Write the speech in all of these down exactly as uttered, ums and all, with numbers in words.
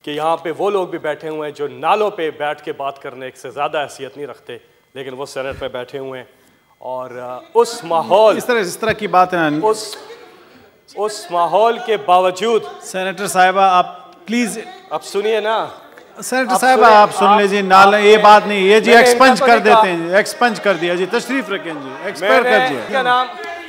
کہ یہاں پہ وہ لوگ بھی بیٹھے ہوئے ہیں جو نالوں پہ بیٹھ کے بات کرنے سے زیادہ حیثیت نہیں رکھتے، لیکن وہ سینٹ پہ بیٹھے ہوئے ہیں، اور اس ماحول اس طرح اس طرح کی بات ہے نا، اس اس ماحول کے باوجود سینیٹر صاحبہ آپ پلیز اب سنیے نا، سینیٹر صاحبہ آپ سن لیجیے، نال یہ بات نہیں، یہ جی ایکسپنج کر دیتے ہیں، جی ایکسپنج کر دیا جی، تشریف رکھیں جی، ایکسپائر کر جی کا نام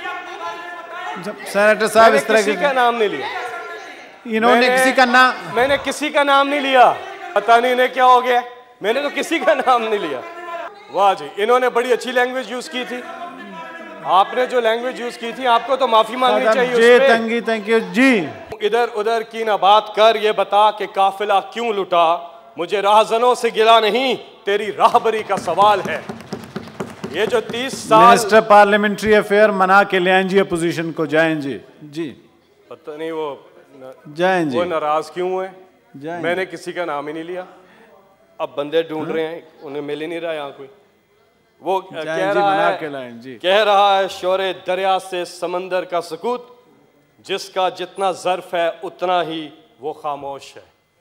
سینیٹر صاحب اس طرح کسی کا نام نہیں لیا، انہوں نے کسی کا نام میں نے کسی کا نام نہیں لیا، پتہ نہیں انہیں کیا ہو گیا، میں نے تو کسی کا نام نہیں لیا۔ واہ جی، انہوں نے بڑی اچھی لینگویج یوز کی تھی، آپ نے جو لینگویج یوز کی تھی آپ کو تو معافی مانگنی چاہیے اس جی پہ۔ تنگی تھینک یو جی۔ ادھر ادھر کی نہ بات کر، یہ بتا کہ قافلہ کیوں لٹا، مجھے راہزنوں سے گلا نہیں، تیری راہبری کا سوال ہے۔ یہ جو تیس سال منسٹر پارلیمنٹری افیئر منا کے لے آئیں جی اپوزیشن کو، جائیں جی جی پتہ نہیں وہ جائیں جی، وہ ناراض کیوں ہوئے، جائیں میں نے کسی کا نام ہی نہیں لیا، اب بندے ڈھونڈ رہے ہیں، انہیں مل ہی نہیں رہا یہاں کوئی۔ وہ کہہ رہا ہے کہہ رہا ہے شور دریا سے سمندر کا سکوت، جس کا جتنا ظرف ہے اتنا ہی وہ خاموش ہے۔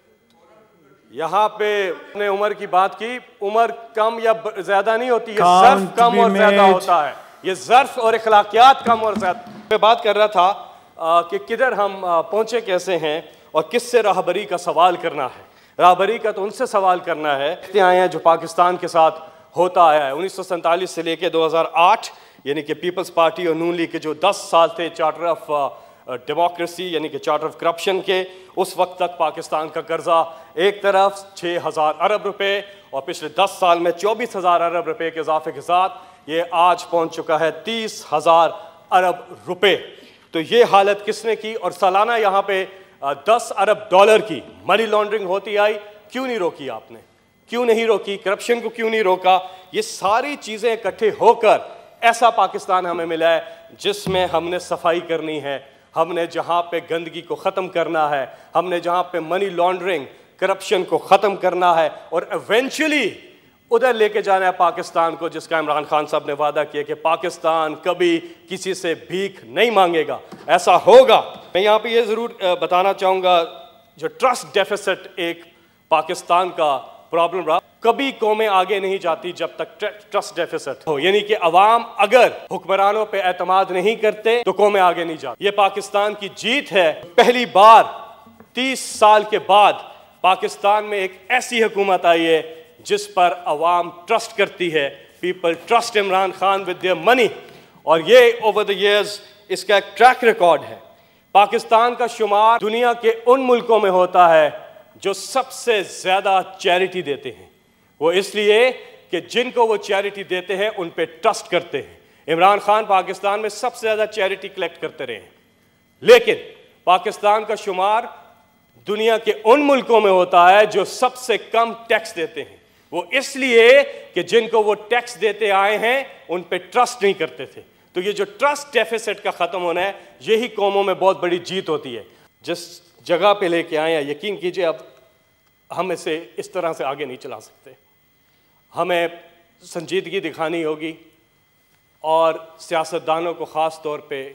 یہاں پہ نے عمر کی بات کی، عمر کم یا زیادہ نہیں ہوتی، یہ ظرف کم اور زیادہ ہوتا ہے، یہ ظرف اور اخلاقیات کم اور زیادہ۔ میں بات کر رہا تھا کہ کدھر ہم پہنچے کیسے ہیں اور کس سے راہبری کا سوال کرنا ہے۔ راہبری کا تو ان سے سوال کرنا ہے آئے ہیں جو پاکستان کے ساتھ ہوتا آیا ہے، انیس سو سینتالیس سے لے کے دو ہزار آٹھ، یعنی کہ پیپلز پارٹی اور نون لیگ کے جو دس سال تھے چارٹر آف ڈیموکریسی یعنی کہ چارٹر آف کرپشن کے، اس وقت تک پاکستان کا قرضہ ایک طرف چھ ہزار ارب روپے اور پچھلے دس سال میں چوبیس ہزار ارب روپے کے اضافے کے ساتھ یہ آج پہنچ چکا ہے تیس ہزار ارب روپے۔ تو یہ حالت کس نے کی، اور سالانہ یہاں پہ دس ارب ڈالر کی منی لانڈرنگ ہوتی آئی، کیوں نہیں روکی آپ نے، کیوں نہیں روکی، کرپشن کو کیوں نہیں روکا؟ یہ ساری چیزیں اکٹھے ہو کر ایسا پاکستان ہمیں ملا ہے جس میں ہم نے صفائی کرنی ہے، ہم نے جہاں پہ گندگی کو ختم کرنا ہے، ہم نے جہاں پہ منی لانڈرنگ کرپشن کو ختم کرنا ہے، اور ایونچولی ادھر لے کے جانا ہے پاکستان کو جس کا عمران خان صاحب نے وعدہ کیا کہ پاکستان کبھی کسی سے بھیک نہیں مانگے گا، ایسا ہوگا۔ میں یہاں پہ یہ ضرور بتانا چاہوں گا، جو ٹرسٹ ڈیفیسٹ ایک پاکستان کا پرابلم رہا، کبھی قومیں آگے نہیں جاتی جب تک ٹرسٹ ڈیفیسٹ ہو، یعنی کہ عوام اگر حکمرانوں پہ اعتماد نہیں کرتے تو قومیں آگے نہیں جاتی۔ یہ پاکستان کی جیت ہے، پہلی بار تیس سال کے بعد پاکستان میں ایک ایسی حکومت آئی ہے جس پر عوام ٹرسٹ کرتی ہے، people trust Imran Khan with their money, اور یہ اوور دی ایئرز اس کا ایک ٹریک ریکارڈ ہے۔ پاکستان کا شمار دنیا کے ان ملکوں میں ہوتا ہے جو سب سے زیادہ چیریٹی دیتے ہیں، وہ اس لیے کہ جن کو وہ چیریٹی دیتے ہیں ان پہ ٹرسٹ کرتے ہیں۔ عمران خان پاکستان میں سب سے زیادہ چیریٹی کلیکٹ کرتے رہے ہیں، لیکن پاکستان کا شمار دنیا کے ان ملکوں میں ہوتا ہے جو سب سے کم ٹیکس دیتے ہیں، وہ اس لیے کہ جن کو وہ ٹیکس دیتے آئے ہیں ان پہ ٹرسٹ نہیں کرتے تھے۔ تو یہ جو ٹرسٹ ڈیفیسٹ کا ختم ہونا ہے، یہی قوموں میں بہت بڑی جیت ہوتی ہے۔ جس جگہ پہ لے کے آئے ہیں، یقین کیجئے اب ہم اسے اس طرح سے آگے نہیں چلا سکتے، ہمیں سنجیدگی دکھانی ہوگی، اور سیاستدانوں کو خاص طور پہ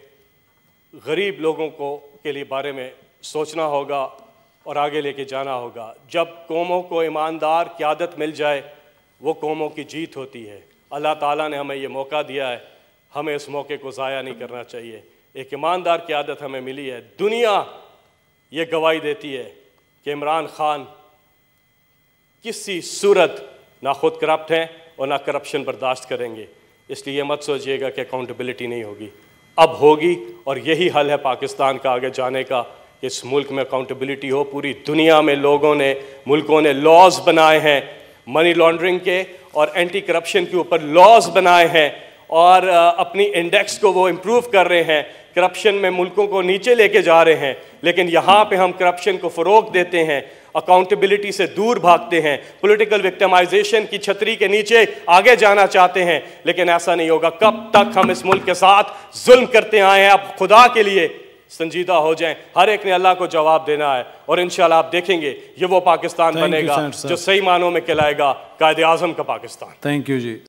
غریب لوگوں کو کے لیے بارے میں سوچنا ہوگا اور آگے لے کے جانا ہوگا۔ جب قوموں کو ایماندار قیادت مل جائے وہ قوموں کی جیت ہوتی ہے۔ اللہ تعالیٰ نے ہمیں یہ موقع دیا ہے، ہمیں اس موقع کو ضائع نہیں کرنا چاہیے۔ ایک ایماندار قیادت ہمیں ملی ہے، دنیا یہ گواہی دیتی ہے کہ عمران خان کسی صورت نہ خود کرپٹ ہیں اور نہ کرپشن برداشت کریں گے، اس لیے مت سوچئے گا کہ اکاؤنٹیبلٹی نہیں ہوگی، اب ہوگی، اور یہی حل ہے پاکستان کا آگے جانے کا، کہ اس ملک میں اکاؤنٹیبلٹی ہو۔ پوری دنیا میں لوگوں نے ملکوں نے لاز بنائے ہیں منی لانڈرنگ کے اور اینٹی کرپشن کے اوپر لاز بنائے ہیں، اور اپنی انڈیکس کو وہ امپروو کر رہے ہیں، کرپشن میں ملکوں کو نیچے لے کے جا رہے ہیں، لیکن یہاں پہ ہم کرپشن کو فروغ دیتے ہیں، اکاؤنٹیبلٹی سے دور بھاگتے ہیں، پولیٹیکل وکٹمائزیشن کی چھتری کے نیچے آگے جانا چاہتے ہیں، لیکن ایسا نہیں ہوگا۔ کب تک ہم اس ملک کے ساتھ ظلم کرتے آئے ہیں، اب خدا کے لیے سنجیدہ ہو جائیں، ہر ایک نے اللہ کو جواب دینا ہے، اور انشاءاللہ آپ دیکھیں گے یہ وہ پاکستان بنے گا جو صحیح معنوں میں کہلائے گا قائد اعظم کا پاکستان۔ Thank you G.